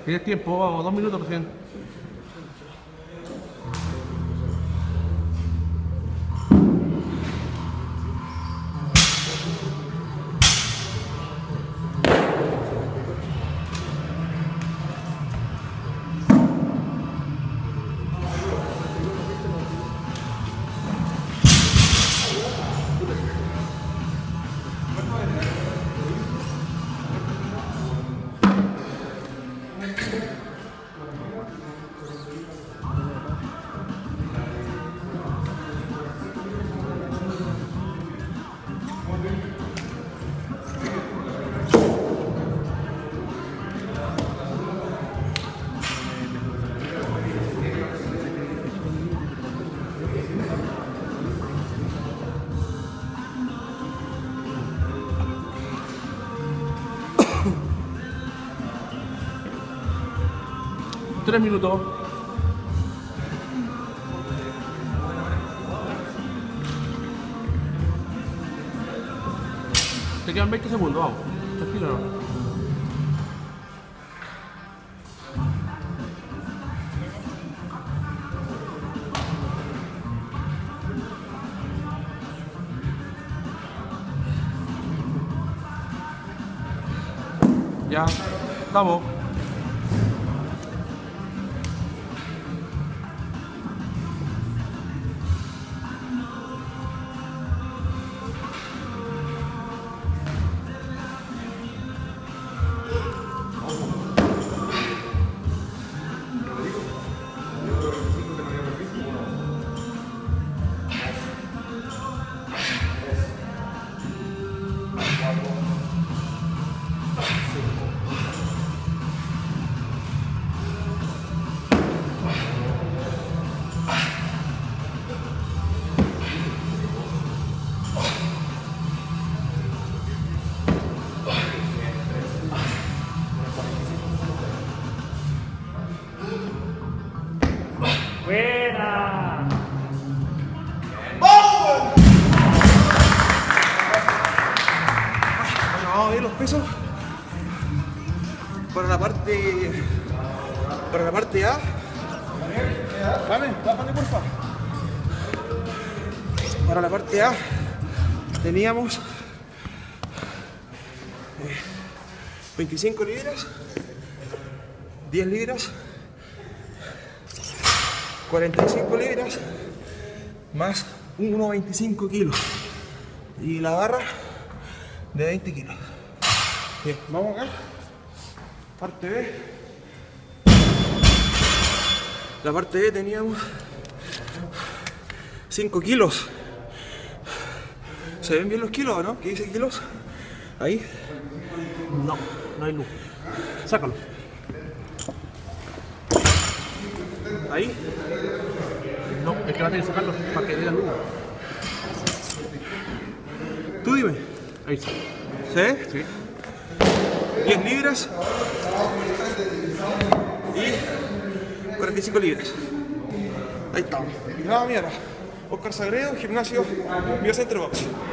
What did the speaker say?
Tienes tiempo, vamos, 2 minutos recién. Tres minutos. Te quedan 20 segundos, vamos. Tranquilo, no. Ya, vamos. ¡Buena! Bueno, vamos a ver los pesos para la parte A. Dame, porfa. Para la parte A teníamos 25 libras, 10 libras, 45 libras, más 1,25 kilos. Y la barra de 20 kilos. Bien, vamos acá. Parte B. La parte B teníamos 5 kilos. ¿Se ven bien los kilos o no? ¿Qué dice kilos? Ahí. No, no hay luz. Sácalo. Ahí. No, es que va a tener que sacarlo para que vea luz. Tú dime. Ahí está. ¿Sí? Sí. 10 libras y 45 libras. Ahí estamos. Y nada, mierda. Oscar Sagredo, gimnasio Biocentro Box.